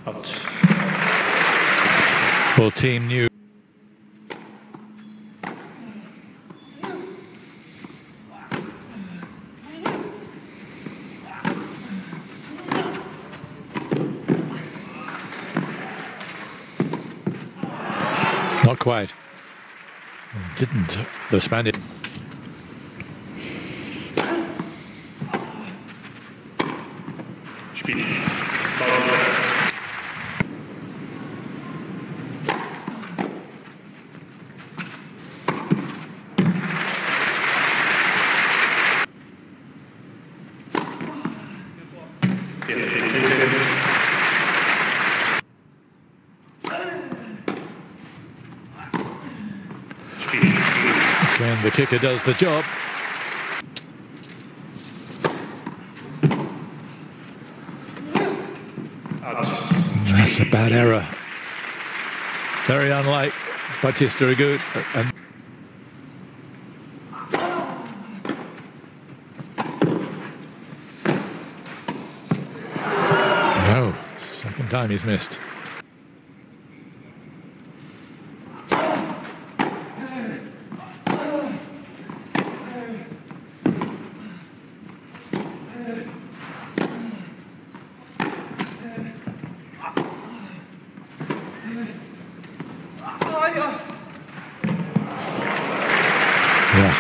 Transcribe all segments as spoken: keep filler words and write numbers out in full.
Out. For Team New. Not quite. Didn't the Spaniard. When the kicker does the job. That's a bad error. Very unlike Bautista Agut. And no, second time he's missed. Yeah.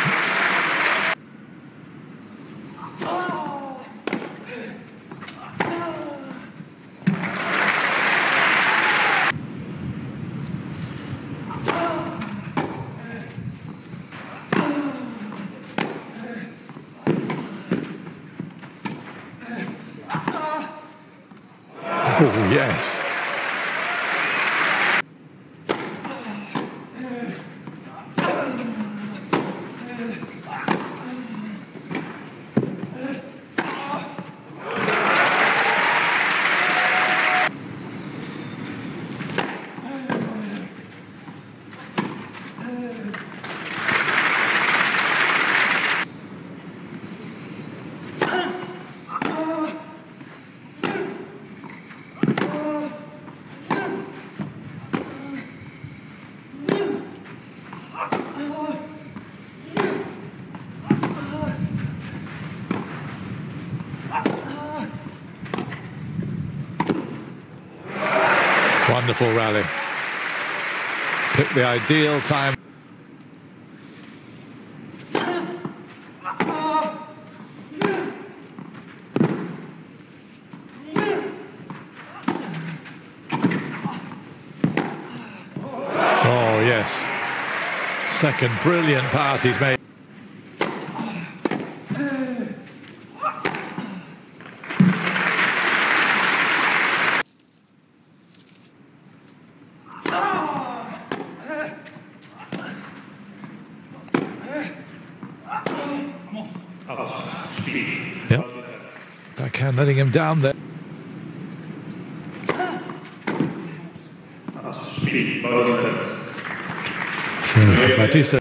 Oh, yes. Wonderful rally. Picked the ideal time. Oh, yes. Second brilliant pass he's made. Yep. Backhand letting him down there. So Bautista.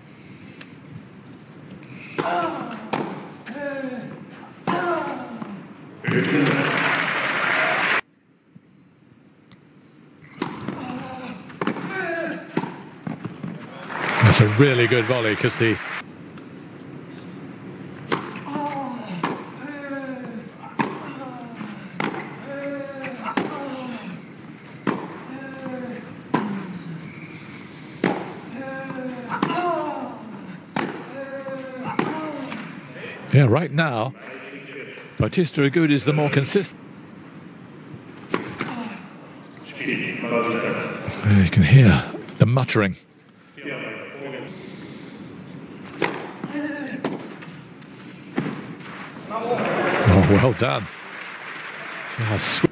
That's a really good volley because the Yeah, right now, Bautista Agut is the more consistent. You can hear the muttering. Oh, well done. See how sweet.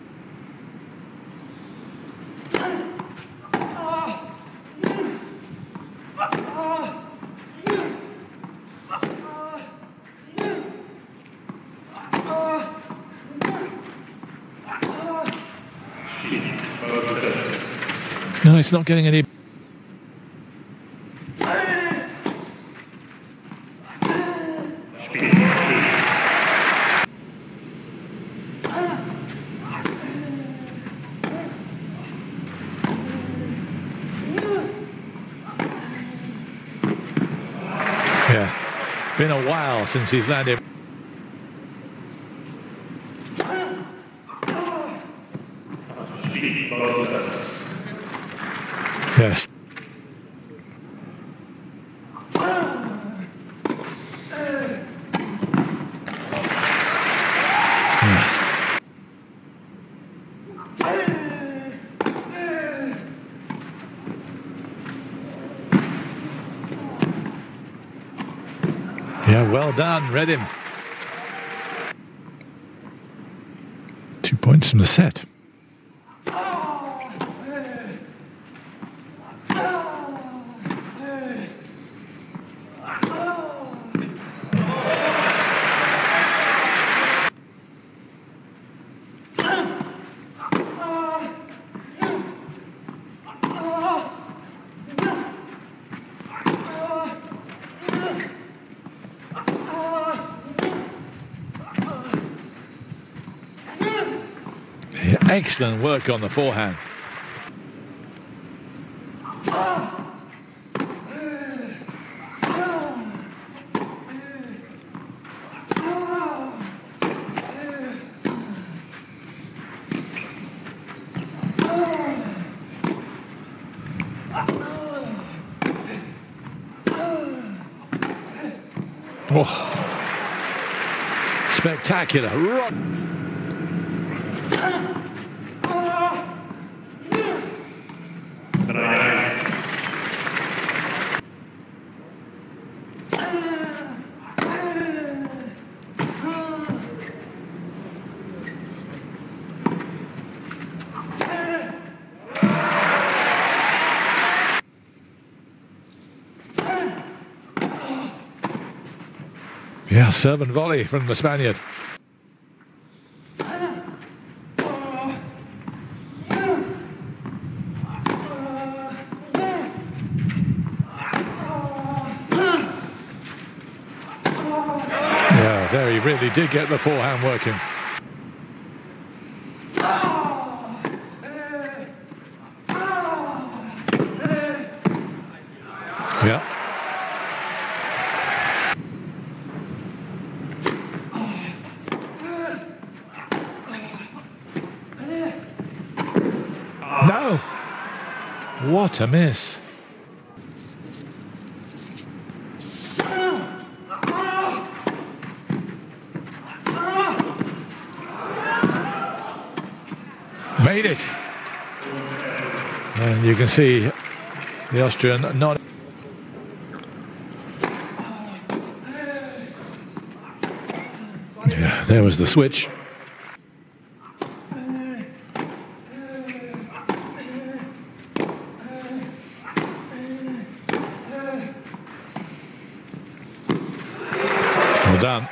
No, it's not getting any. Been a while since he's landed. Yes. Yeah, well done, read him. Two points from the set. Excellent work on the forehand. Oh. Spectacular. Rock. Yeah, serve and volley from the Spaniard. Yeah, there he really did get the forehand working. Yeah. No! What a miss. Made it. And you can see the Austrian not... Yeah, there was the switch. Well done.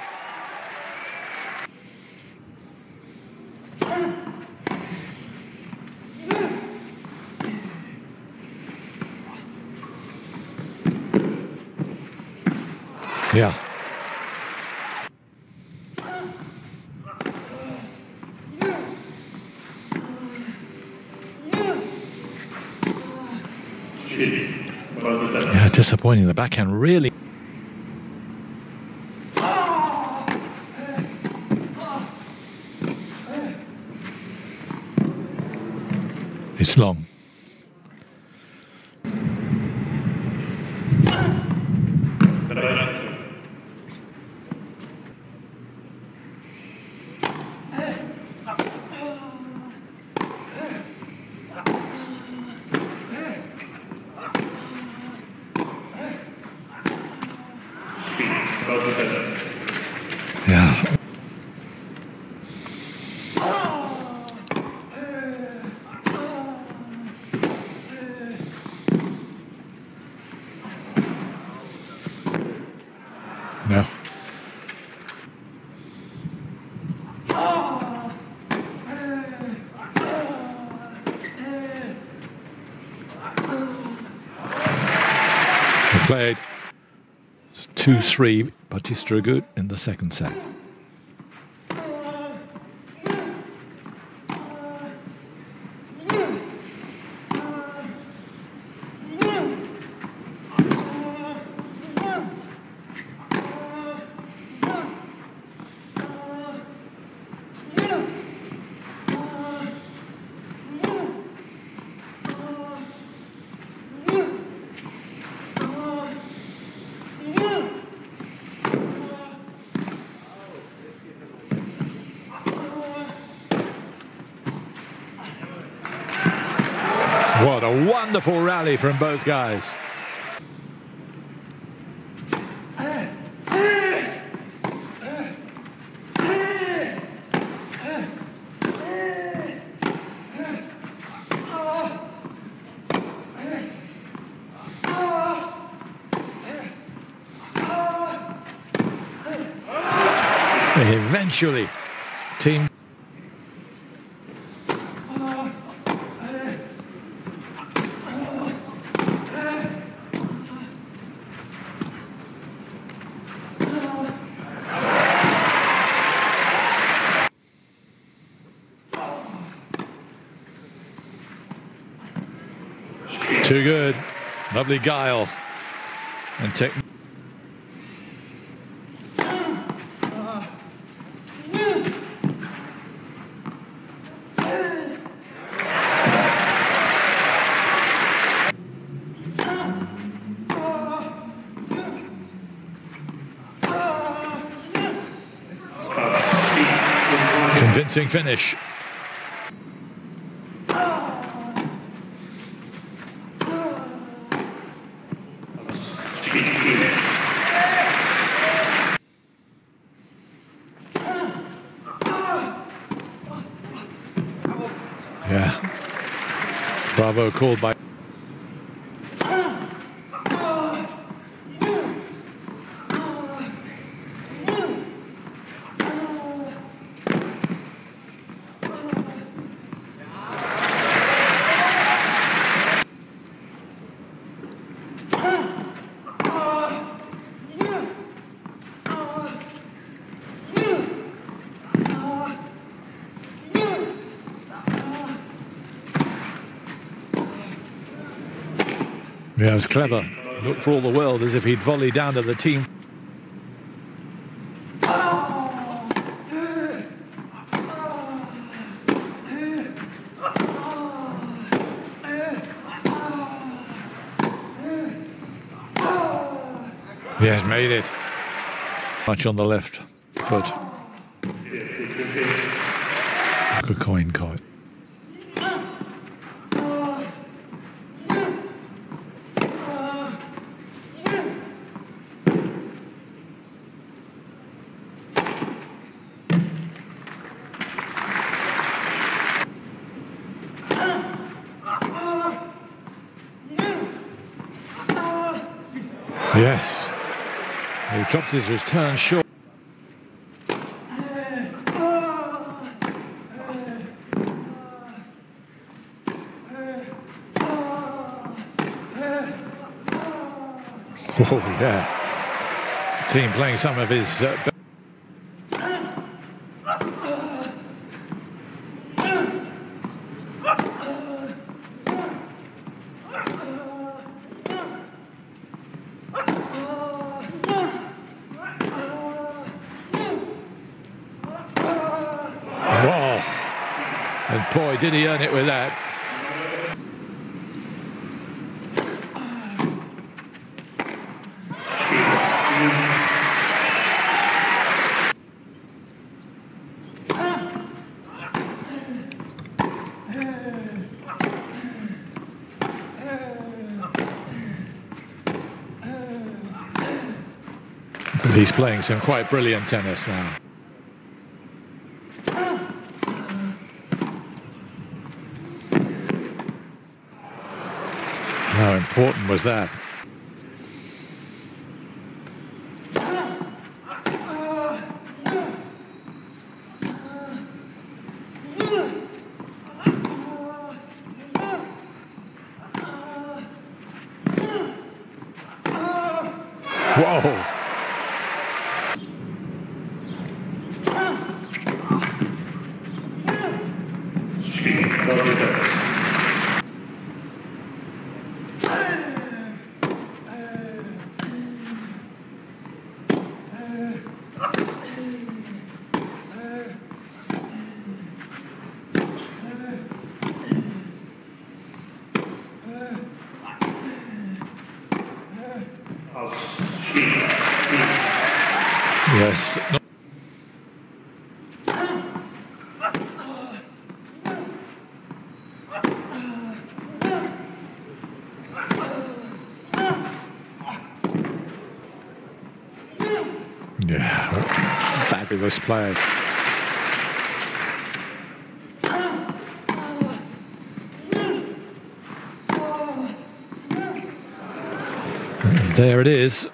Yeah. Yeah, disappointing. The backhand really. It's long. Yeah. No. They played two three, Bautista Agut in the second set. What a wonderful rally from both guys. Eventually, team. Too good. Lovely guile and technique. Convincing finish. Yeah. Bravo called by. Yeah, it was clever. Looked for all the world as if he'd volley down to the team. Yes, made it. Much on the left foot. Good coin caught. Yes, he dropped his return short. Oh yeah, team playing some of his uh, wow, and boy did he earn it with that. He's playing some quite brilliant tennis now. How important was that? Whoa! Yes. No. Yeah, fabulous play. And there it is.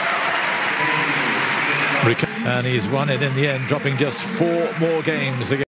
And he's won it in the end, dropping just four more games again.